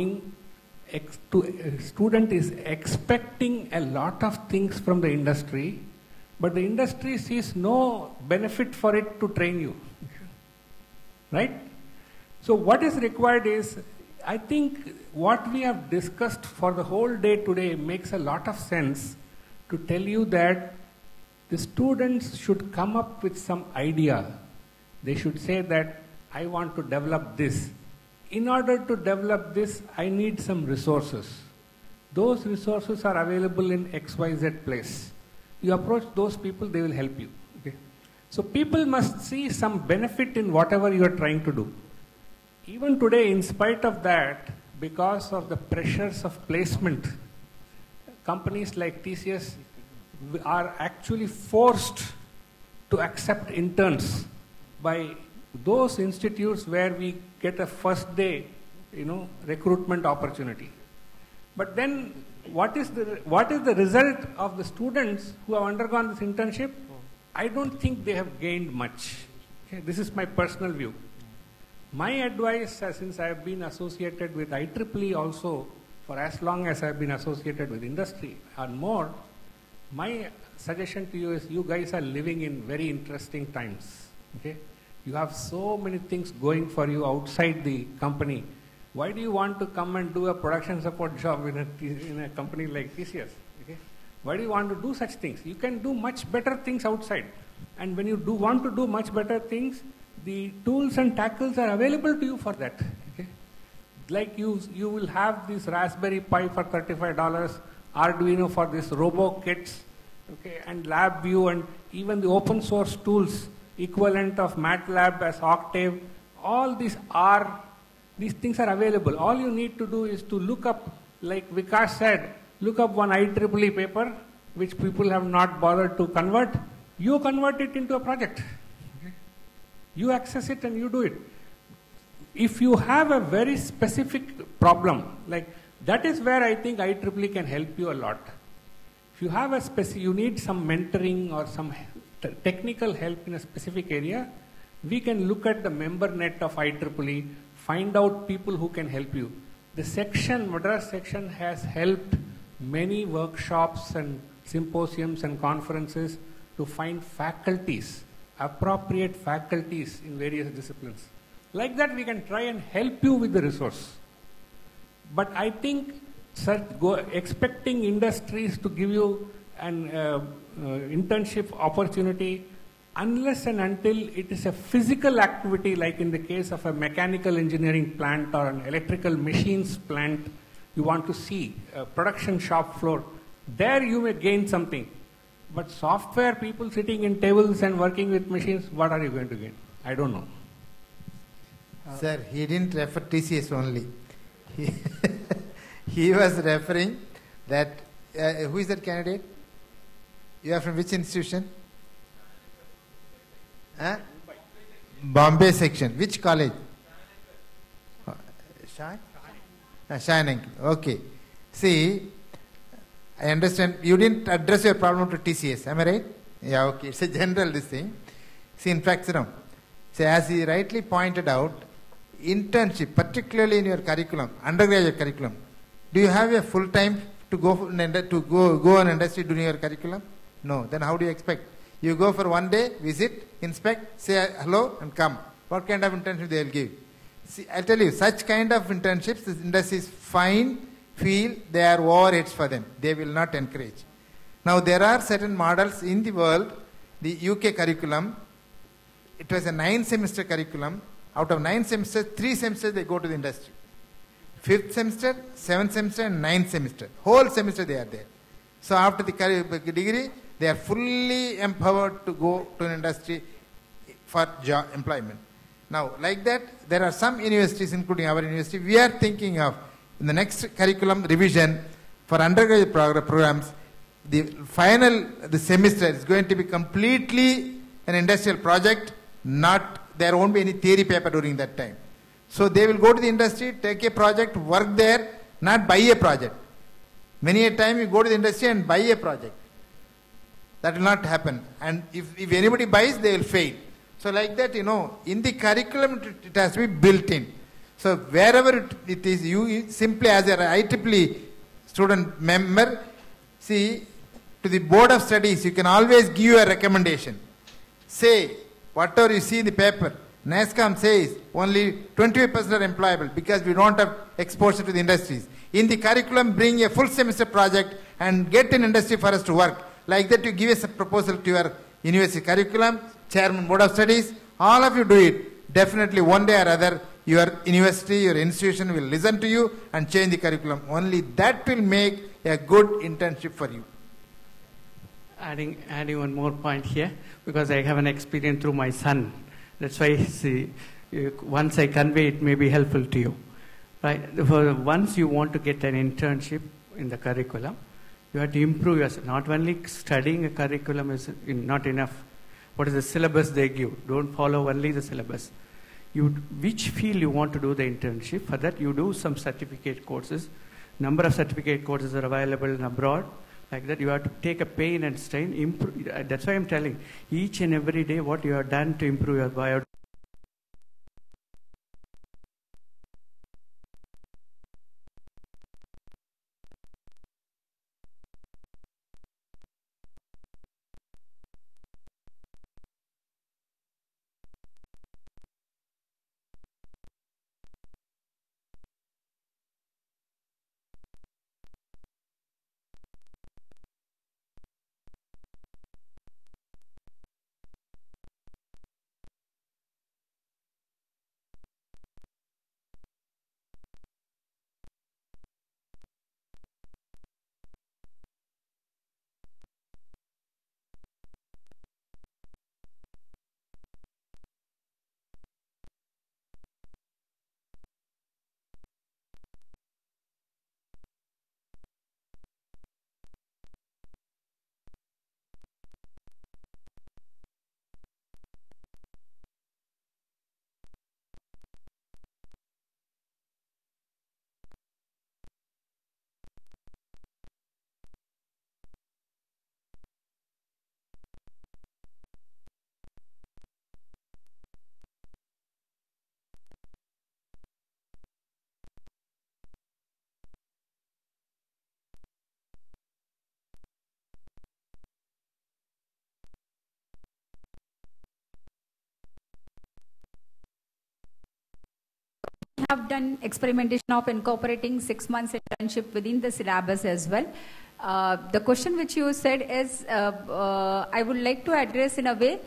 expecting a lot of things from the industry, but the industry sees no benefit for it to train you. Right? So what is required is, I think what we have discussed for the whole day today makes a lot of sense to tell you that the students should come up with some idea. They should say that I want to develop this. In order to develop this, I need some resources. Those resources are available in XYZ place. You approach those people, they will help you. Okay? So people must see some benefit in whatever you are trying to do. Even today, in spite of that, because of the pressures of placement, companies like TCS are actually forced to accept interns by those institutes where we get a first day, recruitment opportunity. But then what is the result of the students who have undergone this internship? I don't think they have gained much. Okay, this is my personal view. My advice, since I have been associated with IEEE also for as long as I have been associated with industry and more, my suggestion to you is you guys are living in very interesting times. Okay? You have so many things going for you outside the company. Why do you want to come and do a production support job in a company like TCS? Okay? Why do you want to do such things? You can do much better things outside. And when you want to do much better things, the tools and tackles are available to you for that. Okay? Like you will have this Raspberry Pi for $35, Arduino for this robo kits, okay, and LabVIEW, and even the open source tools equivalent of MATLAB as Octave. All these things are available. All you need to do is to look up, like Vikas said, look up one IEEE paper which people have not bothered to convert. You convert it into a project. Okay? You access it and you do it. If you have a very specific problem, like that is where I think IEEE can help you a lot. If you have you need some mentoring or some technical help in a specific area, we can look at the member net of IEEE, find out people who can help you. The section, Madras section, has helped many workshops and symposiums and conferences to find faculties, appropriate faculties in various disciplines. Like that, we can try and help you with the resource. But I think expecting industries to give you an internship opportunity, unless and until it is a physical activity, like in the case of a mechanical engineering plant or an electrical machines plant, you want to see a production shop floor, there you may gain something. But software people sitting in tables and working with machines, what are you going to gain? I don't know. Sir, he didn't refer TCS only. He was referring that, who is that candidate? You are from which institution? Bombay section. Which college? Shine. Okay. See, I understand you didn't address your problem to TCS. Am I right? Yeah, okay. It's a general this thing. See, in fact, so as he rightly pointed out, internship, particularly in your curriculum, undergraduate curriculum, do you have a full time to go on industry during your curriculum? No. Then how do you expect? You go for 1 day, visit, inspect, say hello, and come. What kind of internship they will give? See, I'll tell you, such kind of internships, the industries feel they are overheads for them. They will not encourage. Now, there are certain models in the world. The UK curriculum, it was a 9-semester curriculum. Out of 9 semesters, 3 semesters they go to the industry. 5th semester, 7th semester, and 9th semester. Whole semester they are there. So after the degree, they are fully empowered to go to an industry for job employment. Now, like that, there are some universities, including our university, we are thinking of in the next curriculum revision for undergraduate programs, the semester is going to be completely an industrial project, there won't be any theory paper during that time. So they will go to the industry, take a project, work there, not buy a project. Many a time you go to the industry and buy a project. That will not happen. And if anybody buys, they will fail. So like that, in the curriculum, it has to be built in. So wherever it is, you simply as an IEEE student member, see, to the board of studies, you can always give a recommendation. Say, whatever you see in the paper, NASSCOM says only 25% are employable because we don't have exposure to the industries. In the curriculum, bring a full semester project and get an industry for us to work. Like that, you give us a proposal to your university curriculum, chairman, board of studies, all of you do it. Definitely one day or other, your university, your institution will listen to you and change the curriculum. Only that will make a good internship for you. Adding one more point here, because I have an experience through my son. That's why, once I convey, it may be helpful to you. Right. Once you want to get an internship in the curriculum, you have to improve yourself. Not only studying a curriculum is not enough. What is the syllabus they give? Don't follow only the syllabus. Which field you want to do the internship? For that, you do some certificate courses. Number of certificate courses are available in abroad. Like that, you have to take a pain and strain. Improve. That's why I'm telling each and every day what you have done to improve your bio. Have done experimentation of incorporating 6 months internship within the syllabus as well. The question which you said is, I would like to address in a way,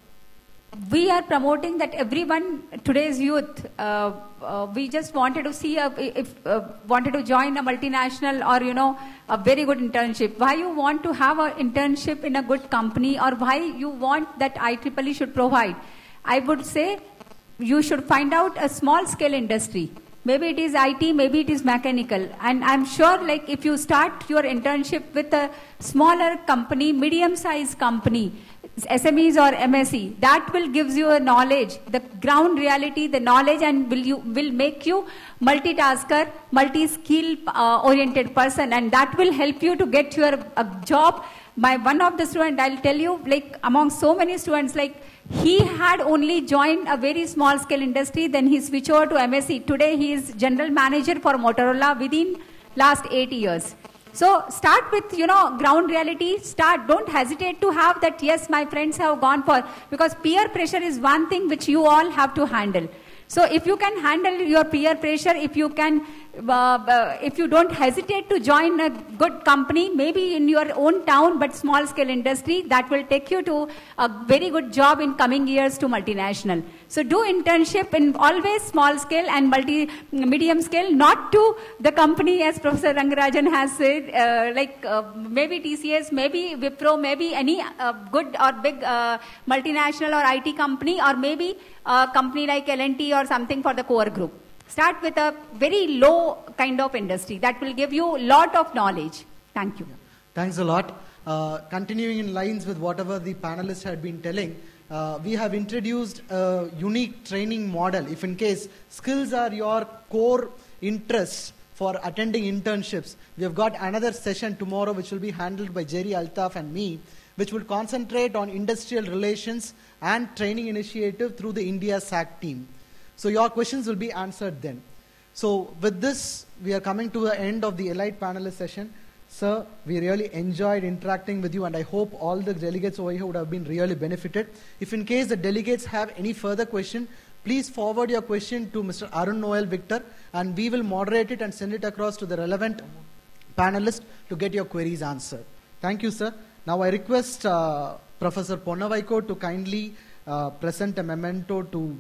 we are promoting that everyone, today's youth, we just wanted to see wanted to join a multinational or, a very good internship. Why you want to have an internship in a good company, or why you want that IEEE should provide? I would say, you should find out a small scale industry. Maybe it is IT, maybe it is mechanical. And I'm sure like if you start your internship with a smaller company, medium sized company, SMEs or MSE, that will gives you a knowledge, the ground reality, the knowledge, and will make you multitasker, multi-skill oriented person, and that will help you to get your job. One of the students, I'll tell you, like among so many students, like he had only joined a very small scale industry, then he switched over to MSc. Today he is general manager for Motorola within last 8 years. So start with, ground reality, don't hesitate to have that, yes, my friends have gone for, because peer pressure is one thing which you all have to handle. So if you can handle your peer pressure, if you don't hesitate to join a good company, maybe in your own town, but small scale industry, that will take you to a very good job in coming years to multinational. So do internship in always small scale and medium scale, not to the company as Professor Rangarajan has said, maybe TCS, maybe Wipro, maybe any good or big multinational or IT company, or maybe a company like L&T or something for the core group. Start with a very low kind of industry. That will give you a lot of knowledge. Thank you. Thanks a lot. Continuing in lines with whatever the panelists had been telling, we have introduced a unique training model. If in case skills are your core interests for attending internships, we have got another session tomorrow which will be handled by Jerry Altaf and me, which will concentrate on industrial relations and training initiative through the India SAC team. So your questions will be answered then. So with this, we are coming to the end of the Elite Panelist session. Sir, we really enjoyed interacting with you, and I hope all the delegates over here would have been really benefited. If in case the delegates have any further question, please forward your question to Mr. Arun Noel Victor, and we will moderate it and send it across to the relevant panelist to get your queries answered. Thank you, sir. Now I request Professor Ponnavaiko to kindly present a memento to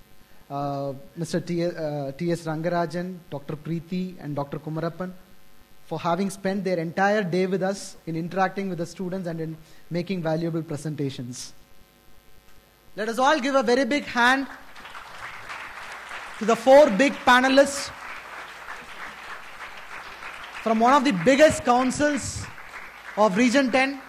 Mr. T.S. Rangarajan, Dr. Preeti and Dr. Kumarappan for having spent their entire day with us in interacting with the students and in making valuable presentations. Let us all give a very big hand to the 4 big panelists from one of the biggest councils of Region 10.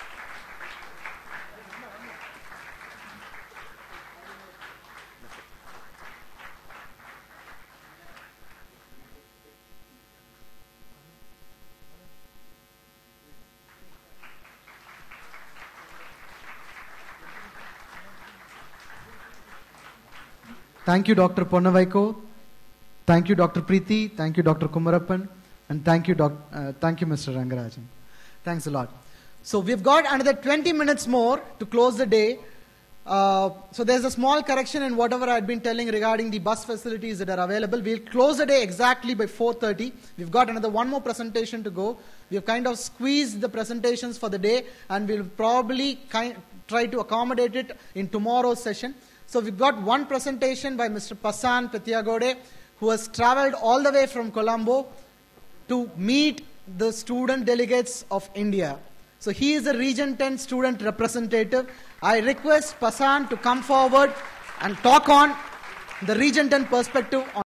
Thank you, Dr. Ponnavaiko. Thank you, Dr. Preeti. Thank you, Dr. Kumarappan. And thank you, Mr. Rangarajan. Thanks a lot. So we've got another 20 minutes more to close the day. So there's a small correction in whatever I'd been telling regarding the bus facilities that are available. We'll close the day exactly by 4:30. We've got one more presentation to go. We've kind of squeezed the presentations for the day, and we'll probably try to accommodate it in tomorrow's session. So we've got one presentation by Mr. Passan Pethyagode, who has traveled all the way from Colombo to meet the student delegates of India. So he is a Region 10 student representative. I request Passan to come forward and talk on the Region 10 perspective on